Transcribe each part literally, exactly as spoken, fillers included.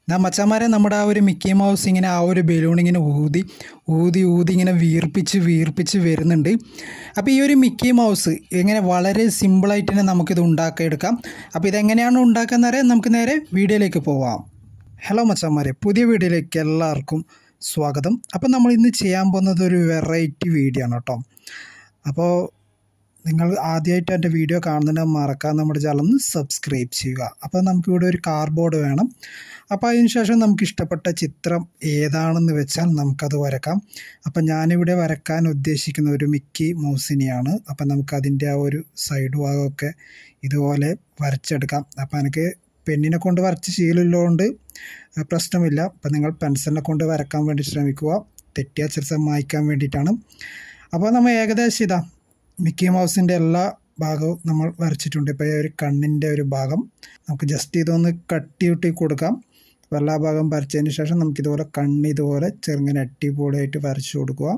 മച്ചാന്മാരെ നമ്മുടെ ആ ഒരു മിക്കി മൗസ് ഇങ്ങനെ ആ ഒരു ബലൂൺ ഇങ്ങനെ ഊതി ഊതി ഊതി ഇങ്ങനെ വീർപ്പിച്ച് വീർപ്പിച്ച് വരുന്നുണ്ട്. അപ്പോൾ ഈ ഒരു മിക്കി മൗസ് ഇങ്ങനെ വളരെ സിമ്പിളായിട്ട് തന്നെ നമുക്കിത് ഉണ്ടാക്കിയെടുക്കാം. അപ്പോൾ ഇതെങ്ങനെയാണ് ഉണ്ടാക്കുന്നത് അറിയാൻ നമുക്ക് നേരെ വീഡിയോയിലേക്ക് പോവാം. ഹലോ മച്ചാന്മാരെ, പുതിയ വീഡിയോയിലേക്ക് എല്ലാവർക്കും സ്വാഗതം. അപ്പോൾ നമ്മൾ ഇന്ന് ചെയ്യാൻ പോകുന്നത് ഒരു വെറൈറ്റി വീഡിയോ ആണ് കേട്ടോ. അപ്പോൾ നിങ്ങൾ ആദ്യമായിട്ട് എൻ്റെ വീഡിയോ കാണുന്നതിന് മറക്കാൻ നമ്മുടെ ചാനൽ ഒന്ന് സബ്സ്ക്രൈബ് ചെയ്യുക. അപ്പോൾ നമുക്കിവിടെ ഒരു കാർഡ്ബോർഡ് വേണം. അപ്പോൾ അതിന് ശേഷം നമുക്ക് ഇഷ്ടപ്പെട്ട ചിത്രം ഏതാണെന്ന് വെച്ചാൽ നമുക്കത് വരക്കാം. അപ്പം ഞാനിവിടെ വരക്കാൻ ഉദ്ദേശിക്കുന്ന ഒരു മിക്കി മൗസിനെയാണ്. അപ്പം നമുക്കതിൻ്റെ ആ ഒരു സൈഡ് ഭാഗമൊക്കെ ഇതുപോലെ വരച്ചെടുക്കാം. അപ്പോൾ എനിക്ക് പെന്നിനെ കൊണ്ട് വരച്ച് ശീലമുള്ളതുകൊണ്ട് പ്രശ്നമില്ല. അപ്പം നിങ്ങൾ പെൻസിലിനെ കൊണ്ട് വരക്കാൻ വേണ്ടി ശ്രമിക്കുക. തെറ്റിയ ചിത്രം മായ്ക്കാൻ വേണ്ടിയിട്ടാണ്. അപ്പോൾ നമ്മൾ ഏകദേശം ഇതാ മിക്കി മൗസിൻ്റെ എല്ലാ ഭാഗവും നമ്മൾ വരച്ചിട്ടുണ്ട്. ഇപ്പോൾ ഒരു കണ്ണിൻ്റെ ഒരു ഭാഗം നമുക്ക് ജസ്റ്റ് ഇതൊന്ന് കട്ടിയൂട്ടി കൊടുക്കാം. അപ്പോൾ എല്ലാ ഭാഗം വരച്ചതിന് ശേഷം നമുക്കിതുപോലെ കണ്ണ് ഇതുപോലെ ചെറുങ്ങനെ അടിപൊളിയായിട്ട് വരച്ചു കൊടുക്കുക.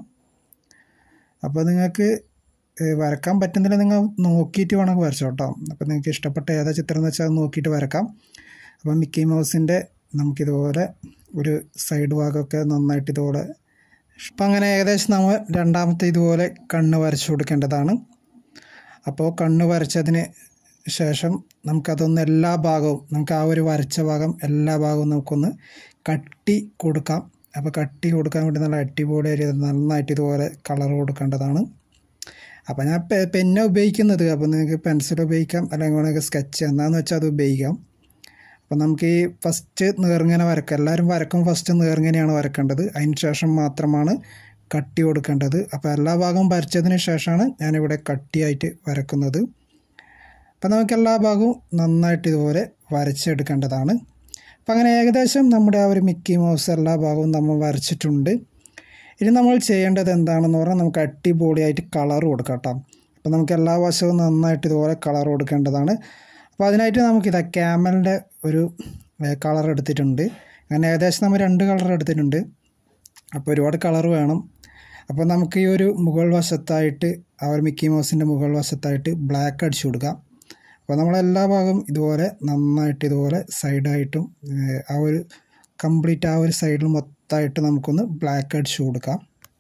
അപ്പോൾ നിങ്ങൾക്ക് വരക്കാൻ പറ്റുന്നില്ല, നിങ്ങൾ നോക്കിയിട്ട് വേണമെങ്കിൽ വരച്ചോ കേട്ടോ. അപ്പോൾ നിങ്ങൾക്ക് ഇഷ്ടപ്പെട്ട ഏതാ ചിത്രം എന്ന് വെച്ചാൽ അത് നോക്കിയിട്ട് വരക്കാം. അപ്പോൾ മിക്കി മൗസിൻ്റെ നമുക്കിതുപോലെ ഒരു സൈഡ് ഭാഗമൊക്കെ നന്നായിട്ട് ഇതുപോലെ. അപ്പം അങ്ങനെ ഏകദേശം നമ്മൾ രണ്ടാമത്തെ ഇതുപോലെ കണ്ണ് വരച്ചു കൊടുക്കേണ്ടതാണ്. അപ്പോൾ കണ്ണ് വരച്ചതിന് ശേഷം നമുക്കതൊന്ന് എല്ലാ ഭാഗവും നമുക്ക് ആ ഒരു വരച്ച ഭാഗം എല്ലാ ഭാഗവും നമുക്കൊന്ന് കട്ടി കൊടുക്കാം. അപ്പോൾ കട്ടി കൊടുക്കാൻ വേണ്ടി നല്ല അടിപൊളിയായിട്ട് നന്നായിട്ട് ഇതുപോലെ കളർ കൊടുക്കേണ്ടതാണ്. അപ്പോൾ ഞാൻ പെന്ന് ഉപയോഗിക്കുന്നത്. അപ്പോൾ നിങ്ങൾക്ക് പെൻസിൽ ഉപയോഗിക്കാം, അല്ലെങ്കിൽ നിങ്ങൾക്ക് സ്കെച്ച് എന്താണെന്ന് വെച്ചാൽ അത് ഉപയോഗിക്കാം. അപ്പോൾ നമുക്ക് ഈ ഫസ്റ്റ് നേർങ്ങനെ വരക്കാം. എല്ലാവരും വരക്കും ഫസ്റ്റ് നേർങ്ങനെയാണ് വരക്കേണ്ടത്. അതിന് ശേഷം മാത്രമാണ് കട്ടി കൊടുക്കേണ്ടത്. അപ്പോൾ എല്ലാ ഭാഗവും വരച്ചതിന് ശേഷമാണ് ഞാനിവിടെ കട്ടിയായിട്ട് വരക്കുന്നത്. അപ്പോൾ നമുക്ക് എല്ലാ ഭാഗവും നന്നായിട്ട് ഇതുപോലെ വരച്ചെടുക്കേണ്ടതാണ്. അപ്പോൾ അങ്ങനെ ഏകദേശം നമ്മുടെ ആ ഒരു മിക്കി മൗസ് എല്ലാ ഭാഗവും നമ്മൾ വരച്ചിട്ടുണ്ട്. ഇനി നമ്മൾ ചെയ്യേണ്ടത് എന്താണെന്ന് പറഞ്ഞാൽ നമുക്ക് അടിപൊളിയായിട്ട് കളർ കൊടുക്കാം കേട്ടോ. അപ്പോൾ നമുക്ക് എല്ലാ വശവും നന്നായിട്ട് ഇതുപോലെ കളർ കൊടുക്കേണ്ടതാണ്. അപ്പോൾ അതിനായിട്ട് നമുക്കിതാ ക്യാമലിൻ്റെ ഒരു കളർ എടുത്തിട്ടുണ്ട്. അങ്ങനെ ഏകദേശം നമ്മൾ രണ്ട് കളർ എടുത്തിട്ടുണ്ട്. അപ്പോൾ ഒരുപാട് കളർ വേണം. അപ്പോൾ നമുക്ക് ഈ ഒരു മുകൾ വശത്തായിട്ട് ആ ഒരു മിക്കി മൗസിൻ്റെ മുകൾ വശത്തായിട്ട് ബ്ലാക്ക് അടിച്ചു കൊടുക്കാം. അപ്പോൾ നമ്മളെല്ലാ ഭാഗവും ഇതുപോലെ നന്നായിട്ട് ഇതുപോലെ സൈഡായിട്ടും ആ ഒരു കംപ്ലീറ്റ് ആ ഒരു സൈഡിൽ മൊത്തമായിട്ട് നമുക്കൊന്ന് ബ്ലാക്ക് അടിച്ചു കൊടുക്കാം.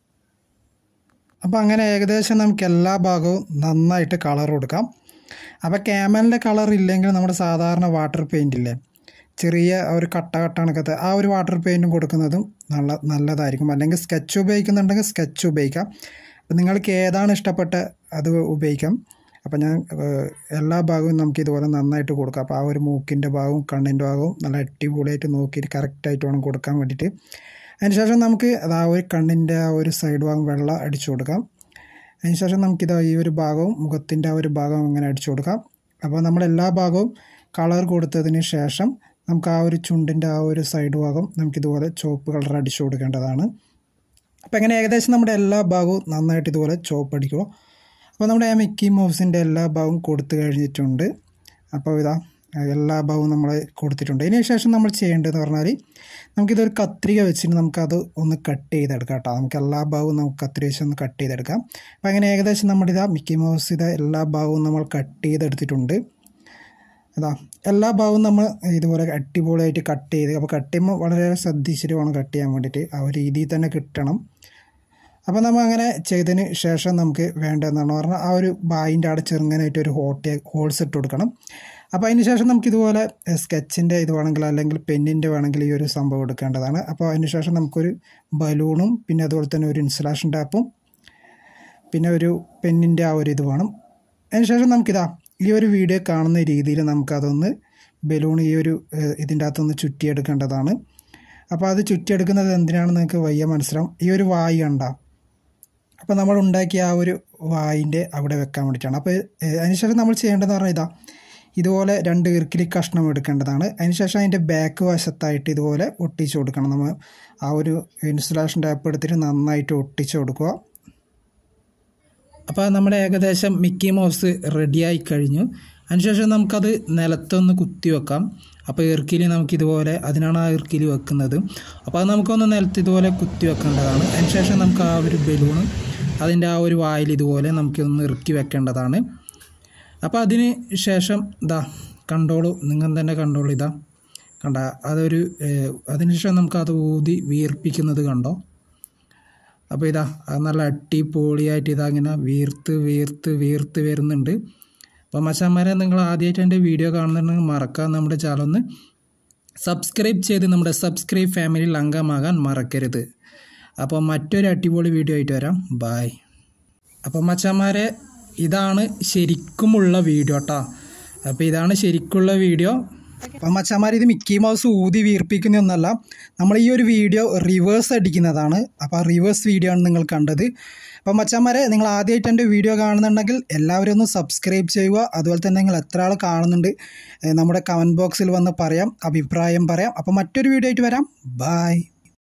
അപ്പോൾ അങ്ങനെ ഏകദേശം നമുക്ക് എല്ലാ ഭാഗവും നന്നായിട്ട് കളർ കൊടുക്കാം. അപ്പോൾ ക്യാമലിൻ്റെ കളർ ഇല്ലെങ്കിൽ നമ്മുടെ സാധാരണ വാട്ടർ പെയിൻ്റ് ഇല്ലേ, ചെറിയ ഒരു കട്ട കട്ട കണക്കത്തെ ആ ഒരു വാട്ടർ പെയിൻറ്റും കൊടുക്കുന്നതും നല്ല നല്ലതായിരിക്കും. അല്ലെങ്കിൽ സ്കെച്ച് ഉപയോഗിക്കുന്നുണ്ടെങ്കിൽ സ്കെച്ച് ഉപയോഗിക്കാം. അപ്പോൾ നിങ്ങൾക്ക് ഏതാണ് ഇഷ്ടപ്പെട്ട അത് ഉപയോഗിക്കാം. അപ്പോൾ ഞാൻ എല്ലാ ഭാഗവും നമുക്ക് ഇതുപോലെ നന്നായിട്ട് കൊടുക്കാം. അപ്പോൾ ആ ഒരു മൂക്കിൻ്റെ ഭാഗവും കണ്ണിൻ്റെ ഭാഗവും നല്ല അടിപൊളിയായിട്ട് നോക്കിയിട്ട് കറക്റ്റായിട്ട് വേണം കൊടുക്കാൻ വേണ്ടിയിട്ട്. അതിനുശേഷം നമുക്ക് അത് ആ ഒരു കണ്ണിൻ്റെ ആ ഒരു സൈഡ് ഭാഗം വെള്ളം അടിച്ചു കൊടുക്കാം. അതിനുശേഷം നമുക്കിത് ഈ ഒരു ഭാഗവും മുഖത്തിൻ്റെ ആ ഒരു ഭാഗവും അങ്ങനെ അടിച്ചു കൊടുക്കാം. അപ്പോൾ നമ്മളെല്ലാ ഭാഗവും കളർ കൊടുത്തതിന് ശേഷം നമുക്ക് ആ ഒരു ചുണ്ടിൻ്റെ ആ ഒരു സൈഡ് ഭാഗം നമുക്കിതുപോലെ ചുവപ്പ് കളർ അടിച്ചു കൊടുക്കേണ്ടതാണ്. അപ്പോൾ അങ്ങനെ ഏകദേശം നമ്മുടെ എല്ലാ ഭാഗവും നന്നായിട്ട് ഇതുപോലെ ചുവപ്പ് അടിക്കുക. അപ്പോൾ നമ്മുടെ ആ മിക്കി മൗസിൻ്റെ എല്ലാ ഭാഗവും കൊടുത്തു കഴിഞ്ഞിട്ടുണ്ട്. അപ്പോൾ ഇതാ എല്ലാ ഭാഗവും നമ്മൾ കൊടുത്തിട്ടുണ്ട്. ഇതിന് ശേഷം നമ്മൾ ചെയ്യേണ്ടതെന്ന് പറഞ്ഞാൽ നമുക്കിതൊരു കത്രിക വെച്ചിട്ട് നമുക്കത് ഒന്ന് കട്ട് ചെയ്തെടുക്കാം കേട്ടോ. നമുക്ക് എല്ലാ ഭാഗവും നമുക്ക് കത്രിക വെച്ച് ഒന്ന് കട്ട് ചെയ്തെടുക്കാം. അപ്പോൾ അങ്ങനെ ഏകദേശം നമ്മുടെ ഇതാ മിക്കി മൗസ് ഇതാ എല്ലാ ഭാഗവും നമ്മൾ കട്ട് ചെയ്തെടുത്തിട്ടുണ്ട്. അതാ എല്ലാ ഭാഗവും നമ്മൾ ഇതുപോലെ അടിപൊളിയായിട്ട് കട്ട് ചെയ്ത്, അപ്പോൾ കട്ട് ചെയ്യുമ്പോൾ വളരെ ശ്രദ്ധിച്ചിട്ട് വേണം കട്ട് ചെയ്യാൻ വേണ്ടിയിട്ട്. ആ ഒരു രീതിയിൽ തന്നെ കിട്ടണം. അപ്പോൾ നമ്മൾ അങ്ങനെ ചെയ്തതിന് ശേഷം നമുക്ക് വേണ്ടതെന്നാണ് പറഞ്ഞാൽ ആ ഒരു ബായിൻ്റെ അവിടെ ചെറുങ്ങനായിട്ട് ഒരു ഹോട്ട് ഹോൾസ് ഇട്ട് കൊടുക്കണം. അപ്പോൾ അതിന് ശേഷം നമുക്കിതുപോലെ സ്കെച്ചിൻ്റെ ഇത് വേണമെങ്കിൽ അല്ലെങ്കിൽ പെന്നിൻ്റെ വേണമെങ്കിൽ ഈ ഒരു സംഭവം എടുക്കേണ്ടതാണ്. അപ്പോൾ അതിന് ശേഷം നമുക്കൊരു ബലൂണും പിന്നെ അതുപോലെ തന്നെ ഒരു ഇൻസുലേഷൻ ടാപ്പും പിന്നെ ഒരു പെന്നിൻ്റെ ആ ഒരു ഇത് വേണം. അതിന് ശേഷം നമുക്കിതാ ഈ ഒരു വീഡിയോ കാണുന്ന രീതിയിൽ നമുക്കതൊന്ന് ബലൂൺ ഈ ഒരു ഇതിൻ്റെ അകത്തൊന്ന് ചുറ്റിയെടുക്കേണ്ടതാണ്. അപ്പോൾ അത് ചുറ്റിയെടുക്കുന്നത് എന്തിനാണെന്ന് നിങ്ങൾക്ക് വയ്യ മനസ്സിലാവും. ഈ ഒരു വായ് കണ്ട, അപ്പോൾ നമ്മൾ ഉണ്ടാക്കിയ ആ ഒരു വായിൻ്റെ അവിടെ വെക്കാൻ വേണ്ടിയിട്ടാണ്. അപ്പോൾ അതിനുശേഷം നമ്മൾ ചെയ്യേണ്ടതെന്ന് പറഞ്ഞാൽ ഇതാ ഇതുപോലെ രണ്ട് ഇർക്കിലി കഷ്ണം എടുക്കേണ്ടതാണ്. അതിനുശേഷം അതിൻ്റെ ബാക്ക് വശത്തായിട്ട് ഇതുപോലെ ഒട്ടിച്ച് കൊടുക്കണം. നമ്മൾ ആ ഒരു ഇൻസുലേഷൻ ടാപ്പ് എടുത്തിട്ട് നന്നായിട്ട് ഒട്ടിച്ച് കൊടുക്കുക. അപ്പോൾ നമ്മുടെ ഏകദേശം മിക്കി മൗസ് റെഡിയായി കഴിഞ്ഞു. അതിനുശേഷം നമുക്കത് നിലത്തൊന്ന് കുത്തി വെക്കാം. അപ്പോൾ ഇർക്കിലി നമുക്കിതുപോലെ, അതിനാണ് ആ ഇർക്കിലി വെക്കുന്നത്. അപ്പോൾ അത് നമുക്കൊന്ന് നിലത്ത് ഇതുപോലെ കുത്തി വെക്കേണ്ടതാണ്. അതിനുശേഷം നമുക്ക് ആ ഒരു ബലൂണ് അതിൻ്റെ ആ ഒരു വായിൽ ഇതുപോലെ നമുക്കൊന്ന് ഇറുക്കി വെക്കേണ്ടതാണ്. അപ്പോൾ അതിന് ശേഷം ഇതാ കണ്ടോളൂ, നിങ്ങൾ തന്നെ കണ്ടോളൂ. ഇതാ കണ്ട അതൊരു അതിനുശേഷം നമുക്കത് ഊതി വീർപ്പിക്കുന്നത് കണ്ടോ. അപ്പോൾ ഇതാ അത് നല്ല അടിപൊളിയായിട്ട് ഇതാ ഇങ്ങനെ വീർത്ത് വീർത്ത് വീർത്ത് വരുന്നുണ്ട്. അപ്പോൾ മച്ചാന്മാരെ നിങ്ങൾ ആദ്യമായിട്ട് എൻ്റെ വീഡിയോ കാണുന്നുണ്ടെങ്കിൽ മറക്കാതെ നമ്മുടെ ചാനൽ ഒന്ന് സബ്സ്ക്രൈബ് ചെയ്ത് നമ്മുടെ സബ്സ്ക്രൈബ് ഫാമിലിയിൽ അംഗമാകാൻ മറക്കരുത്. അപ്പോൾ മറ്റൊരു അടിപൊളി വീഡിയോ ആയിട്ട് വരാം. ബായ്. അപ്പോൾ മച്ചാന്മാരെ ഇതാണ് ശരിക്കുമുള്ള വീഡിയോ കേട്ടോ. അപ്പോൾ ഇതാണ് ശരിക്കുള്ള വീഡിയോ. അപ്പം മച്ചാന്മാർ ഇത് മിക്കി മൗസ് ഊതി വീർപ്പിക്കുന്നതൊന്നല്ല, നമ്മൾ ഈ ഒരു വീഡിയോ റിവേഴ്സ് അടിക്കുന്നതാണ്. അപ്പോൾ ആ റിവേഴ്സ് വീഡിയോ ആണ് നിങ്ങൾ കണ്ടത്. അപ്പം മച്ചാന്മാരെ നിങ്ങൾ ആദ്യമായിട്ട് എൻ്റെ വീഡിയോ കാണുന്നുണ്ടെങ്കിൽ എല്ലാവരും ഒന്ന് സബ്സ്ക്രൈബ് ചെയ്യുക. അതുപോലെ തന്നെ നിങ്ങൾ എത്ര ആൾ കാണുന്നുണ്ട് നമ്മുടെ കമൻറ്റ് ബോക്സിൽ വന്ന് പറയാം, അഭിപ്രായം പറയാം. അപ്പോൾ മറ്റൊരു വീഡിയോ ആയിട്ട് വരാം. ബായ്.